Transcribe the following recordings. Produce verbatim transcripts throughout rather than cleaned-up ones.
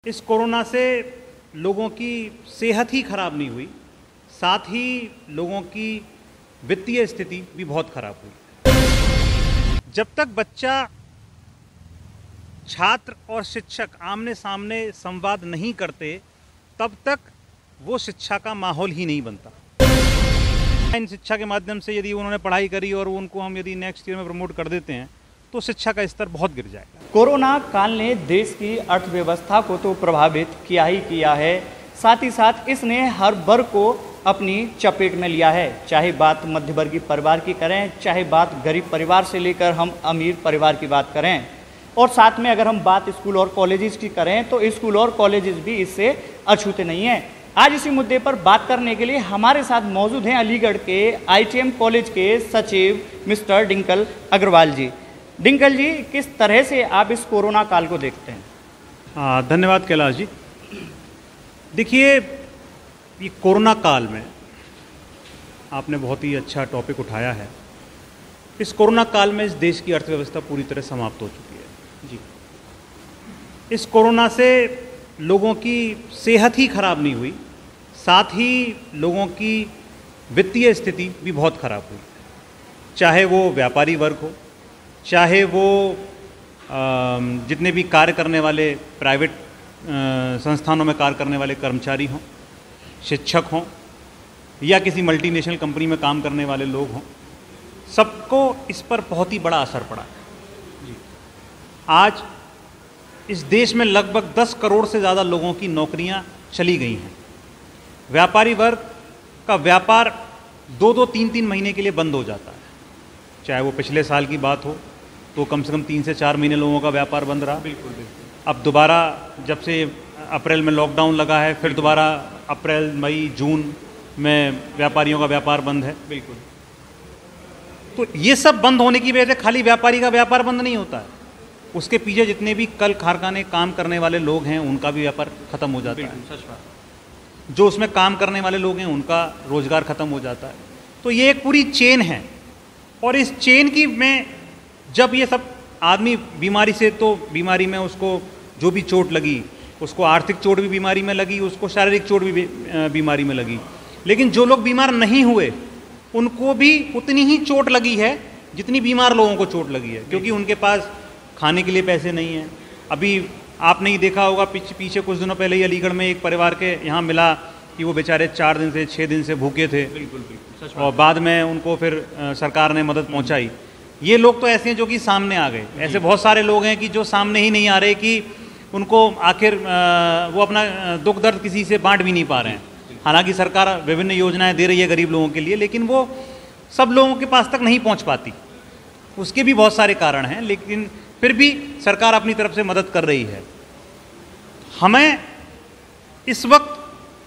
इस कोरोना से लोगों की सेहत ही खराब नहीं हुई, साथ ही लोगों की वित्तीय स्थिति भी बहुत खराब हुई। जब तक बच्चा, छात्र और शिक्षक आमने सामने संवाद नहीं करते, तब तक वो शिक्षा का माहौल ही नहीं बनता। इन शिक्षा के माध्यम से यदि उन्होंने पढ़ाई करी और उनको हम यदि नेक्स्ट ईयर में प्रमोट कर देते हैं तो शिक्षा का स्तर बहुत गिर जाएगा। कोरोना काल ने देश की अर्थव्यवस्था को तो प्रभावित किया ही किया है, साथ ही साथ इसने हर वर्ग को अपनी चपेट में लिया है। चाहे बात मध्यवर्गीय परिवार की करें, चाहे बात गरीब परिवार से लेकर हम अमीर परिवार की बात करें, और साथ में अगर हम बात स्कूल और कॉलेजेस की करें तो स्कूल और कॉलेजेस भी इससे अछूते नहीं हैं। आज इसी मुद्दे पर बात करने के लिए हमारे साथ मौजूद हैं अलीगढ़ के आई टी एम कॉलेज के सचिव मिस्टर डिंकल अग्रवाल जी। डिंकल जी, किस तरह से आप इस कोरोना काल को देखते हैं? हाँ, धन्यवाद कैलाश जी। देखिए, ये कोरोना काल में आपने बहुत ही अच्छा टॉपिक उठाया है। इस कोरोना काल में इस देश की अर्थव्यवस्था पूरी तरह समाप्त हो चुकी है जी। इस कोरोना से लोगों की सेहत ही खराब नहीं हुई, साथ ही लोगों की वित्तीय स्थिति भी बहुत खराब हुई। चाहे वो व्यापारी वर्ग हो, चाहे वो जितने भी कार्य करने वाले प्राइवेट संस्थानों में कार्य करने वाले कर्मचारी हों, शिक्षक हों, या किसी मल्टीनेशनल कंपनी में काम करने वाले लोग हों, सबको इस पर बहुत ही बड़ा असर पड़ा जी। आज इस देश में लगभग दस करोड़ से ज़्यादा लोगों की नौकरियां चली गई हैं। व्यापारी वर्ग का व्यापार दो दो तीन तीन महीने के लिए बंद हो जाता है। चाहे वो पिछले साल की बात हो तो कम से कम तीन से चार महीने लोगों का व्यापार बंद रहा। बिल्कुल बिल्कुल। अब दोबारा जब से अप्रैल में लॉकडाउन लगा है, फिर दोबारा अप्रैल मई जून में व्यापारियों का व्यापार बंद है। बिल्कुल। तो ये सब बंद होने की वजह से खाली व्यापारी का व्यापार बंद नहीं होता है, उसके पीछे जितने भी कल कारखाने काम करने वाले लोग हैं उनका भी व्यापार खत्म हो जाता है। सच बात। जो उसमें काम करने वाले लोग हैं उनका रोजगार खत्म हो जाता है। तो ये एक पूरी चेन है, और इस चेन की में जब ये सब आदमी बीमारी से, तो बीमारी में उसको जो भी चोट लगी, उसको आर्थिक चोट भी बीमारी में लगी, उसको शारीरिक चोट भी बीमारी में लगी। लेकिन जो लोग बीमार नहीं हुए उनको भी उतनी ही चोट लगी है जितनी बीमार लोगों को चोट लगी है, क्योंकि उनके पास खाने के लिए पैसे नहीं हैं। अभी आपने ही देखा होगा, पीछे पीछे कुछ दिनों पहले ही अलीगढ़ में एक परिवार के यहाँ मिला कि वो बेचारे चार दिन से छः दिन से भूखे थे। बिल्कुल बिल्कुल। और बाद में उनको फिर आ, सरकार ने मदद पहुँचाई। ये लोग तो ऐसे हैं जो कि सामने आ गए। ऐसे बहुत सारे लोग हैं कि जो सामने ही नहीं आ रहे, कि उनको आखिर वो अपना दुख दर्द किसी से बांट भी नहीं पा रहे हैं। हालांकि सरकार विभिन्न योजनाएं दे रही है गरीब लोगों के लिए, लेकिन वो सब लोगों के पास तक नहीं पहुंच पाती। उसके भी बहुत सारे कारण हैं, लेकिन फिर भी सरकार अपनी तरफ से मदद कर रही है। हमें इस वक्त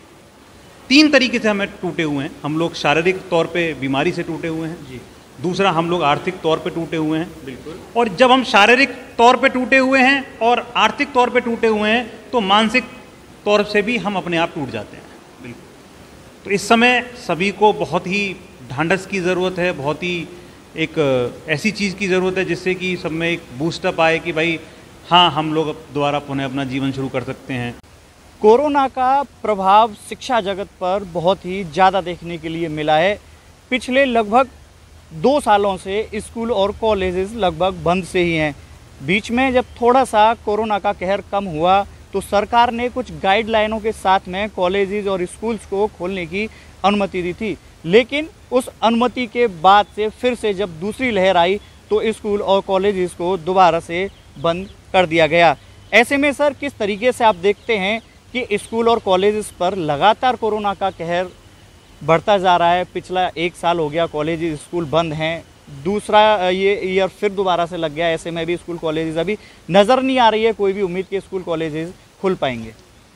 तीन तरीके से हमें टूटे हुए हैं। हम लोग शारीरिक तौर पे बीमारी से टूटे हुए हैं जी। दूसरा, हम लोग आर्थिक तौर पे टूटे हुए हैं। बिल्कुल। और जब हम शारीरिक तौर पे टूटे हुए हैं और आर्थिक तौर पे टूटे हुए हैं तो मानसिक तौर से भी हम अपने आप टूट जाते हैं। बिल्कुल। तो इस समय सभी को बहुत ही ढांढस की ज़रूरत है, बहुत ही एक ऐसी चीज़ की ज़रूरत है जिससे कि सब में एक बूस्टअप आए कि भाई हाँ, हम लोग दोबारा पुनः अपना जीवन शुरू कर सकते हैं। कोरोना का प्रभाव शिक्षा जगत पर बहुत ही ज़्यादा देखने के लिए मिला है। पिछले लगभग दो सालों से स्कूल और कॉलेजेस लगभग बंद से ही हैं। बीच में जब थोड़ा सा कोरोना का कहर कम हुआ तो सरकार ने कुछ गाइडलाइनों के साथ में कॉलेजेस और स्कूल्स को खोलने की अनुमति दी थी, लेकिन उस अनुमति के बाद से फिर से जब दूसरी लहर आई तो स्कूल और कॉलेजेस को दोबारा से बंद कर दिया गया। ऐसे में सर, किस तरीके से आप देखते हैं कि स्कूल और कॉलेजेस पर लगातार कोरोना का कहर बढ़ता जा रहा है? पिछला एक साल हो गया कॉलेज स्कूल बंद हैं, दूसरा ये ईयर फिर दोबारा से लग गया। ऐसे में भी स्कूल कॉलेजेस अभी नज़र नहीं आ रही है कोई भी उम्मीद कि स्कूल कॉलेजेस खुल पाएंगे।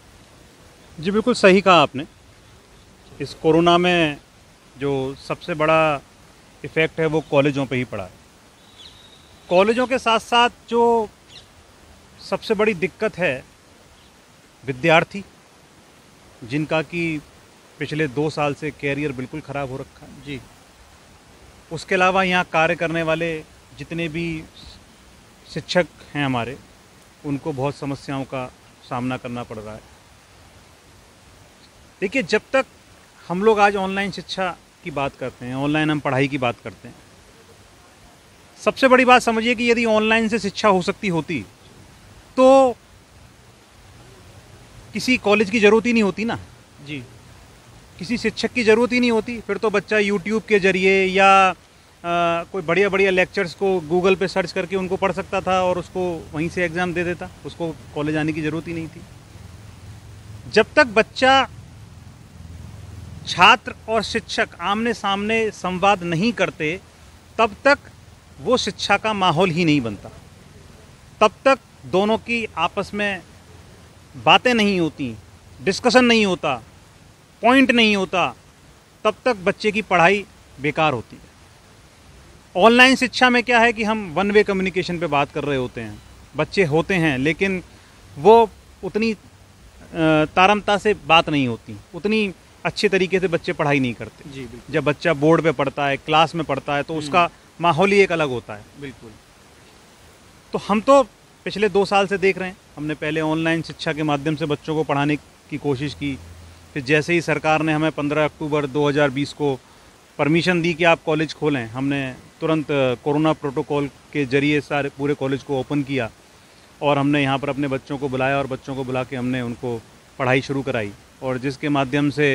जी बिल्कुल सही कहा आपने। इस कोरोना में जो सबसे बड़ा इफ़ेक्ट है वो कॉलेजों पे ही पड़ा है। कॉलेजों के साथ साथ जो सबसे बड़ी दिक्कत है, विद्यार्थी जिनका कि पिछले दो साल से कैरियर बिल्कुल ख़राब हो रखा है जी। उसके अलावा यहाँ कार्य करने वाले जितने भी शिक्षक हैं हमारे, उनको बहुत समस्याओं का सामना करना पड़ रहा है। देखिए, जब तक हम लोग आज ऑनलाइन शिक्षा की बात करते हैं, ऑनलाइन हम पढ़ाई की बात करते हैं, सबसे बड़ी बात समझिए कि यदि ऑनलाइन से शिक्षा हो सकती होती तो किसी कॉलेज की ज़रूरत ही नहीं होती ना जी, किसी शिक्षक की ज़रूरत ही नहीं होती। फिर तो बच्चा यूट्यूब के ज़रिए या आ, कोई बढ़िया बढ़िया लेक्चर्स को गूगल पे सर्च करके उनको पढ़ सकता था और उसको वहीं से एग्ज़ाम दे देता, उसको कॉलेज आने की ज़रूरत ही नहीं थी। जब तक बच्चा, छात्र और शिक्षक आमने सामने संवाद नहीं करते, तब तक वो शिक्षा का माहौल ही नहीं बनता, तब तक दोनों की आपस में बातें नहीं होती, डिस्कशन नहीं होता, पॉइंट नहीं होता, तब तक बच्चे की पढ़ाई बेकार होती है। ऑनलाइन शिक्षा में क्या है कि हम वन वे कम्युनिकेशन पे बात कर रहे होते हैं, बच्चे होते हैं लेकिन वो उतनी तारमता से बात नहीं होती, उतनी अच्छे तरीके से बच्चे पढ़ाई नहीं करते। जी बिल्कुल। जब बच्चा बोर्ड पे पढ़ता है, क्लास में पढ़ता है, तो उसका माहौल ही एक अलग होता है। बिल्कुल। तो हम तो पिछले दो साल से देख रहे हैं, हमने पहले ऑनलाइन शिक्षा के माध्यम से बच्चों को पढ़ाने की कोशिश की, फिर जैसे ही सरकार ने हमें पंद्रह अक्टूबर दो हज़ार बीस को परमिशन दी कि आप कॉलेज खोलें, हमने तुरंत कोरोना प्रोटोकॉल के ज़रिए सारे पूरे कॉलेज को ओपन किया और हमने यहाँ पर अपने बच्चों को बुलाया और बच्चों को बुला के हमने उनको पढ़ाई शुरू कराई, और जिसके माध्यम से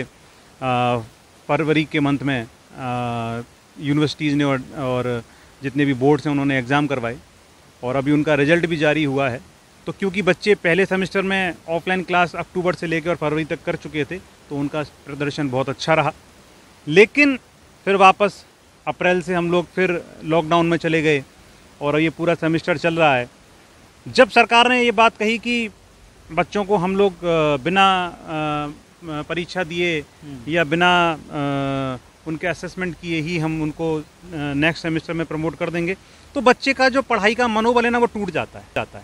फरवरी के मंथ में यूनिवर्सिटीज़ ने और, और जितने भी बोर्ड्स हैं उन्होंने एग्ज़ाम करवाए और अभी उनका रिजल्ट भी जारी हुआ है। तो क्योंकि बच्चे पहले सेमेस्टर में ऑफलाइन क्लास अक्टूबर से लेकर और फरवरी तक कर चुके थे, तो उनका प्रदर्शन बहुत अच्छा रहा। लेकिन फिर वापस अप्रैल से हम लोग फिर लॉकडाउन में चले गए और ये पूरा सेमेस्टर चल रहा है। जब सरकार ने ये बात कही कि बच्चों को हम लोग बिना परीक्षा दिए या बिना उनके असेसमेंट किए ही हम उनको नेक्स्ट सेमेस्टर में प्रमोट कर देंगे, तो बच्चे का जो पढ़ाई का मनोबल है ना, वो टूट जाता है जाता है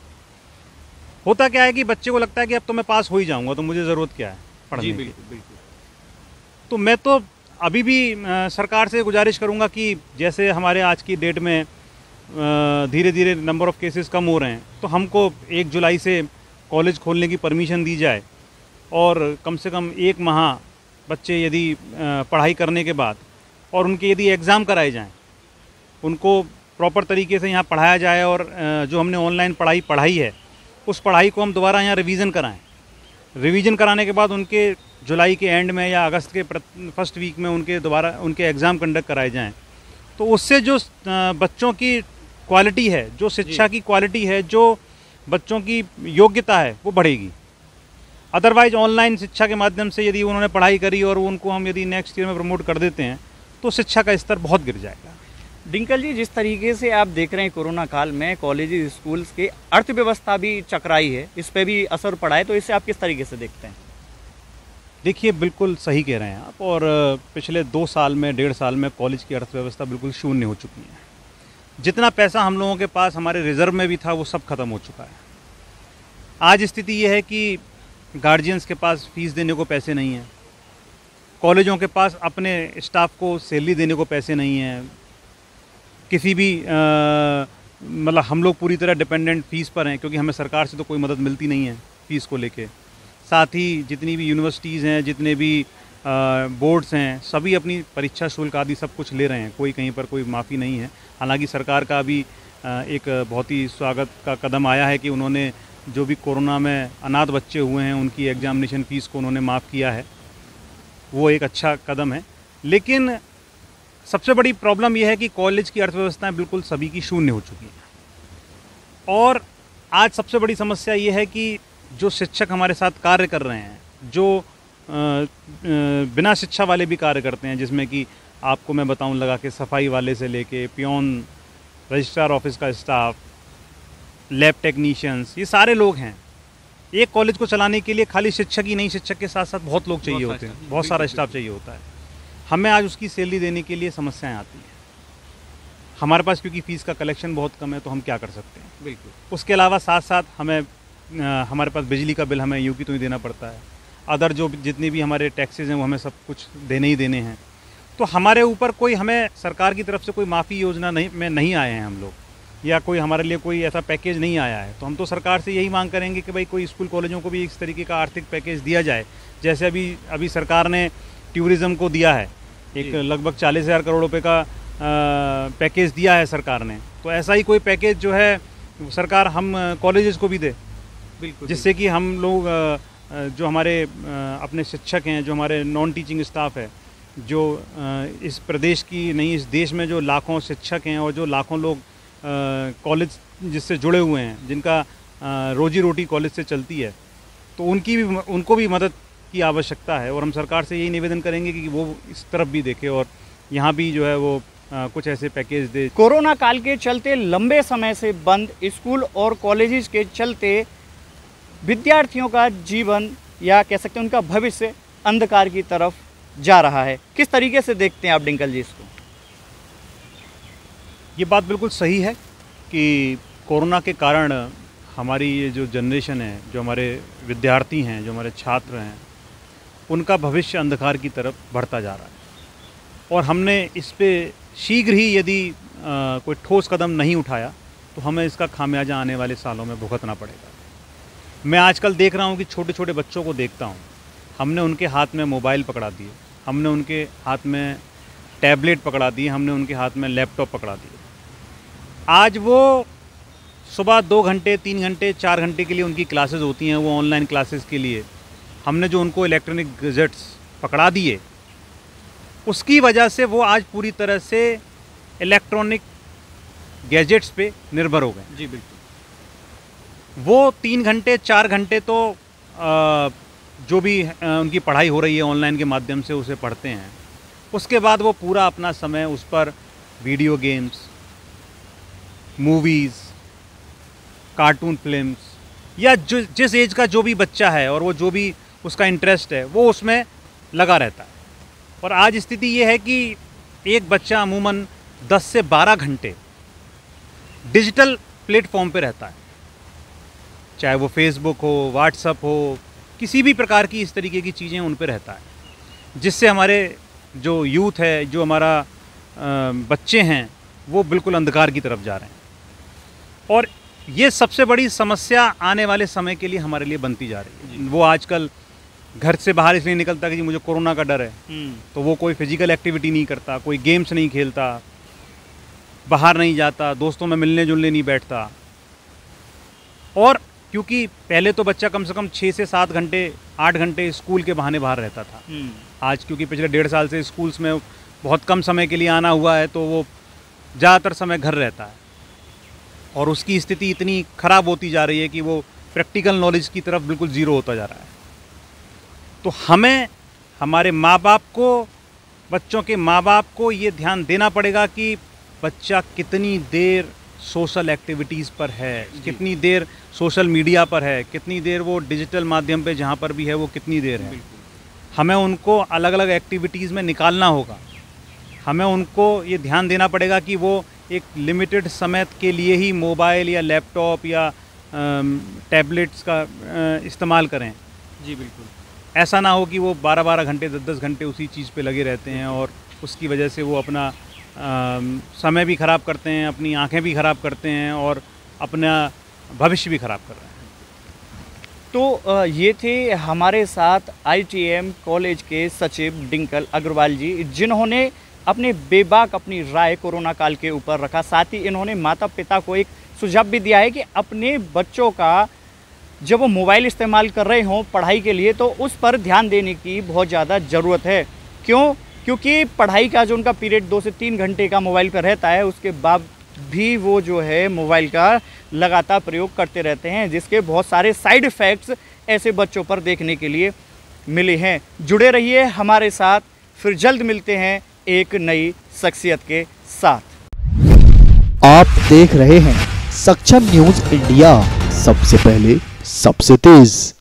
होता क्या है कि बच्चे को लगता है कि अब तो मैं पास हो ही जाऊंगा, तो मुझे ज़रूरत क्या है पढ़ने की। बिल्कुल बिल्कुल। तो मैं तो अभी भी सरकार से गुजारिश करूंगा कि जैसे हमारे आज की डेट में धीरे धीरे नंबर ऑफ़ केसेस कम हो रहे हैं, तो हमको एक जुलाई से कॉलेज खोलने की परमिशन दी जाए और कम से कम एक माह बच्चे यदि पढ़ाई करने के बाद और उनके यदि एग्ज़ाम कराए जाएं, उनको प्रॉपर तरीके से यहाँ पढ़ाया जाए और जो हमने ऑनलाइन पढ़ाई पढ़ाई है उस पढ़ाई को हम दोबारा यहाँ रिवीजन कराएं। रिवीजन कराने के बाद उनके जुलाई के एंड में या अगस्त के फर्स्ट वीक में उनके दोबारा उनके एग्ज़ाम कंडक्ट कराए जाएं, तो उससे जो बच्चों की क्वालिटी है, जो शिक्षा की क्वालिटी है, जो बच्चों की योग्यता है, वो बढ़ेगी। अदरवाइज ऑनलाइन शिक्षा के माध्यम से यदि उन्होंने पढ़ाई करी और उनको हम यदि नेक्स्ट ईयर में प्रमोट कर देते हैं, तो शिक्षा का स्तर बहुत गिर जाएगा। डिंकल जी, जिस तरीके से आप देख रहे हैं कोरोना काल में कॉलेज स्कूल्स की अर्थव्यवस्था भी चकराई है, इस पर भी असर पड़ा है, तो इसे आप किस तरीके से देखते हैं? देखिए, बिल्कुल सही कह रहे हैं आप, और पिछले दो साल में डेढ़ साल में कॉलेज की अर्थव्यवस्था बिल्कुल शून्य हो चुकी है। जितना पैसा हम लोगों के पास हमारे रिजर्व में भी था, वो सब खत्म हो चुका है। आज स्थिति ये है कि गार्जियंस के पास फीस देने को पैसे नहीं हैं, कॉलेजों के पास अपने स्टाफ को सैलरी देने को पैसे नहीं हैं, किसी भी मतलब हम लोग पूरी तरह डिपेंडेंट फ़ीस पर हैं, क्योंकि हमें सरकार से तो कोई मदद मिलती नहीं है फ़ीस को लेके। साथ ही जितनी भी यूनिवर्सिटीज़ हैं, जितने भी बोर्ड्स हैं, सभी अपनी परीक्षा शुल्क आदि सब कुछ ले रहे हैं, कोई कहीं पर कोई माफ़ी नहीं है। हालांकि सरकार का भी एक बहुत ही स्वागत का कदम आया है कि उन्होंने जो भी कोरोना में अनाथ बच्चे हुए हैं उनकी एग्जामिनेशन फ़ीस को उन्होंने माफ़ किया है, वो एक अच्छा कदम है। लेकिन सबसे बड़ी प्रॉब्लम यह है कि कॉलेज की अर्थव्यवस्थाएं बिल्कुल सभी की शून्य हो चुकी हैं, और आज सबसे बड़ी समस्या ये है कि जो शिक्षक हमारे साथ कार्य कर रहे हैं, जो आ, आ, बिना शिक्षा वाले भी कार्य करते हैं, जिसमें कि आपको मैं बताऊं लगा के सफाई वाले से लेके पियोन, रजिस्ट्रार ऑफिस का स्टाफ, लैब टेक्नीशियंस, ये सारे लोग हैं। एक कॉलेज को चलाने के लिए खाली शिक्षक ही नहीं, शिक्षक के साथ साथ बहुत लोग चाहिए होते हैं, बहुत सारा स्टाफ चाहिए होता है। हमें आज उसकी सैलरी देने के लिए समस्याएं आती हैं। हमारे पास क्योंकि फ़ीस का कलेक्शन बहुत कम है, तो हम क्या कर सकते हैं? बिल्कुल। उसके अलावा साथ साथ हमें आ, हमारे पास बिजली का बिल हमें यूँ की तो ही देना पड़ता है, अदर जो जितने भी हमारे टैक्सेज हैं वो हमें सब कुछ देने ही देने हैं। तो हमारे ऊपर कोई, हमें सरकार की तरफ से कोई माफ़ी योजना नहीं में नहीं आए हैं हम लोग। या कोई हमारे लिए कोई ऐसा पैकेज नहीं आया है। तो हम तो सरकार से यही मांग करेंगे कि भाई कोई स्कूल कॉलेजों को भी इस तरीके का आर्थिक पैकेज दिया जाए, जैसे अभी अभी सरकार ने टूरिज़्म को दिया है, एक लगभग चालीस हज़ार करोड़ रुपए का आ, पैकेज दिया है सरकार ने। तो ऐसा ही कोई पैकेज जो है सरकार हम कॉलेजेस को भी दे, बिल्कुल, जिससे कि हम लोग जो हमारे अपने शिक्षक हैं, जो हमारे नॉन टीचिंग स्टाफ है, जो इस प्रदेश की नहीं इस देश में जो लाखों शिक्षक हैं और जो लाखों लोग कॉलेज जिससे जुड़े हुए हैं, जिनका रोजी रोटी कॉलेज से चलती है, तो उनकी भी उनको भी मदद की आवश्यकता है। और हम सरकार से यही निवेदन करेंगे कि वो इस तरफ भी देखे और यहाँ भी जो है वो आ, कुछ ऐसे पैकेज दे। कोरोना काल के चलते लंबे समय से बंद स्कूल और कॉलेजेस के चलते विद्यार्थियों का जीवन या कह सकते हैं उनका भविष्य अंधकार की तरफ जा रहा है। किस तरीके से देखते हैं आप डिंकल जी इसको? ये बात बिल्कुल सही है कि कोरोना के कारण हमारी ये जो जनरेशन है, जो हमारे विद्यार्थी हैं, जो हमारे छात्र हैं, उनका भविष्य अंधकार की तरफ बढ़ता जा रहा है। और हमने इस पे शीघ्र ही यदि आ, कोई ठोस कदम नहीं उठाया तो हमें इसका खामियाजा आने वाले सालों में भुगतना पड़ेगा। मैं आजकल देख रहा हूँ कि छोटे छोटे बच्चों को देखता हूँ, हमने उनके हाथ में मोबाइल पकड़ा दिए, हमने उनके हाथ में टैबलेट पकड़ा दिए, हमने उनके हाथ में लैपटॉप पकड़ा दिए। आज वो सुबह दो घंटे तीन घंटे चार घंटे के लिए उनकी क्लासेस होती हैं, वो ऑनलाइन क्लासेस के लिए हमने जो उनको इलेक्ट्रॉनिक गैजेट्स पकड़ा दिए, उसकी वजह से वो आज पूरी तरह से इलेक्ट्रॉनिक गैजेट्स पे निर्भर हो गए। जी बिल्कुल। वो तीन घंटे चार घंटे तो आ, जो भी आ, उनकी पढ़ाई हो रही है ऑनलाइन के माध्यम से उसे पढ़ते हैं, उसके बाद वो पूरा अपना समय उस पर video games, movies, cartoon films या जो जिस एज का जो भी बच्चा है और वो जो भी उसका इंटरेस्ट है वो उसमें लगा रहता है। और आज स्थिति ये है कि एक बच्चा अमूमन दस से बारह घंटे डिजिटल प्लेटफॉर्म पे रहता है, चाहे वो फेसबुक हो, व्हाट्सएप हो, किसी भी प्रकार की इस तरीके की चीज़ें उन पे रहता है, जिससे हमारे जो यूथ है, जो हमारा बच्चे हैं, वो बिल्कुल अंधकार की तरफ जा रहे हैं। और ये सबसे बड़ी समस्या आने वाले समय के लिए हमारे लिए बनती जा रही है। वो आजकल घर से बाहर इसलिए निकलता कि मुझे कोरोना का डर है, तो वो कोई फिजिकल एक्टिविटी नहीं करता, कोई गेम्स नहीं खेलता, बाहर नहीं जाता, दोस्तों में मिलने जुलने नहीं बैठता। और क्योंकि पहले तो बच्चा कम से कम छः से सात घंटे आठ घंटे स्कूल के बहाने बाहर रहता था, आज क्योंकि पिछले डेढ़ साल से स्कूल्स में बहुत कम समय के लिए आना हुआ है, तो वो ज़्यादातर समय घर रहता है। और उसकी स्थिति इतनी ख़राब होती जा रही है कि वो प्रैक्टिकल नॉलेज की तरफ बिल्कुल ज़ीरो होता जा रहा है। तो हमें हमारे माँ बाप को, बच्चों के माँ बाप को ये ध्यान देना पड़ेगा कि बच्चा कितनी देर सोशल एक्टिविटीज़ पर है, कितनी देर सोशल मीडिया पर है, कितनी देर वो डिजिटल माध्यम पे जहाँ पर भी है वो कितनी देर है। हमें उनको अलग अलग एक्टिविटीज़ में निकालना होगा। हमें उनको ये ध्यान देना पड़ेगा कि वो एक लिमिटेड समय के लिए ही मोबाइल या लैपटॉप या टैबलेट्स का इस्तेमाल करें। जी बिल्कुल। ऐसा ना हो कि वो बारह बारह घंटे दस दस घंटे उसी चीज़ पे लगे रहते हैं और उसकी वजह से वो अपना आ, समय भी ख़राब करते हैं, अपनी आंखें भी ख़राब करते हैं और अपना भविष्य भी ख़राब कर रहे हैं। तो ये थे हमारे साथ आई टी एम कॉलेज के सचिव डिंकल अग्रवाल जी, जिन्होंने अपने बेबाक अपनी राय कोरोना काल के ऊपर रखा। साथ ही इन्होंने माता पिता को एक सुझाव भी दिया है कि अपने बच्चों का जब वो मोबाइल इस्तेमाल कर रहे हों पढ़ाई के लिए, तो उस पर ध्यान देने की बहुत ज़्यादा ज़रूरत है। क्यों? क्योंकि पढ़ाई का जो उनका पीरियड दो से तीन घंटे का मोबाइल पर रहता है, उसके बाद भी वो जो है मोबाइल का लगातार प्रयोग करते रहते हैं, जिसके बहुत सारे साइड इफ़ेक्ट्स ऐसे बच्चों पर देखने के लिए मिले हैं। जुड़े रहिए हमारे साथ, फिर जल्द मिलते हैं एक नई शख्सियत के साथ। आप देख रहे हैं सक्षम न्यूज इंडिया, सबसे पहले सबसे तेज।